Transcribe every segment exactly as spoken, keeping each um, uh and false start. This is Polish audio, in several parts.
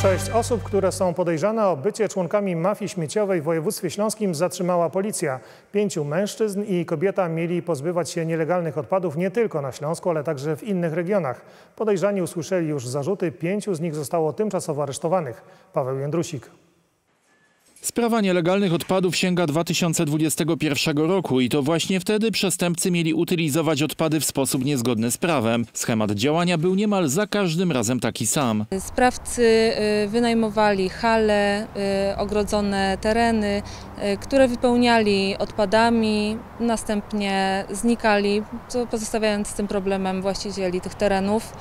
Sześć osób, które są podejrzane o bycie członkami mafii śmieciowej w województwie śląskim, zatrzymała policja. Pięciu mężczyzn i kobieta mieli pozbywać się nielegalnych odpadów nie tylko na Śląsku, ale także w innych regionach. Podejrzani usłyszeli już zarzuty, pięciu z nich zostało tymczasowo aresztowanych. Paweł Jędrusik. Sprawa nielegalnych odpadów sięga dwa tysiące dwudziestego pierwszego roku i to właśnie wtedy przestępcy mieli utylizować odpady w sposób niezgodny z prawem. Schemat działania był niemal za każdym razem taki sam. Sprawcy wynajmowali hale, ogrodzone tereny, które wypełniali odpadami, następnie znikali, pozostawiając z tym problemem właścicieli tych terenów.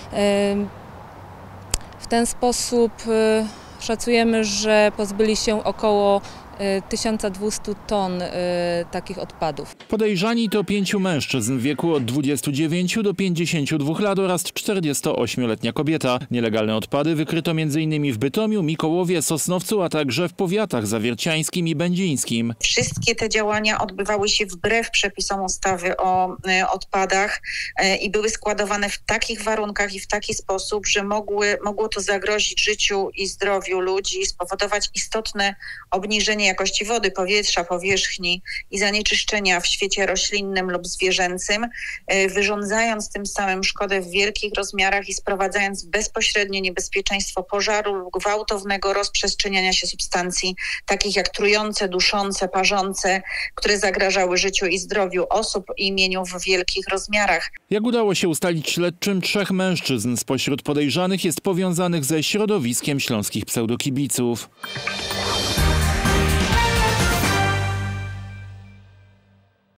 W ten sposób szacujemy, że pozbyli się około tysiąc dwieście ton y, takich odpadów. Podejrzani to pięciu mężczyzn w wieku od dwudziestu dziewięciu do pięćdziesięciu dwóch lat oraz czterdziestoośmioletnia kobieta. Nielegalne odpady wykryto między innymi w Bytomiu, Mikołowie, Sosnowcu, a także w powiatach zawierciańskim i będzińskim. Wszystkie te działania odbywały się wbrew przepisom ustawy o y, odpadach y, i były składowane w takich warunkach i w taki sposób, że mogły, mogło to zagrozić życiu i zdrowiu ludzi, spowodować istotne obniżenie jakości wody, powietrza, powierzchni i zanieczyszczenia w świecie roślinnym lub zwierzęcym, wyrządzając tym samym szkodę w wielkich rozmiarach i sprowadzając bezpośrednie niebezpieczeństwo pożaru lub gwałtownego rozprzestrzeniania się substancji takich jak trujące, duszące, parzące, które zagrażały życiu i zdrowiu osób i mieniu w wielkich rozmiarach. Jak udało się ustalić śledczym, trzech mężczyzn spośród podejrzanych jest powiązanych ze środowiskiem śląskich pseudokibiców.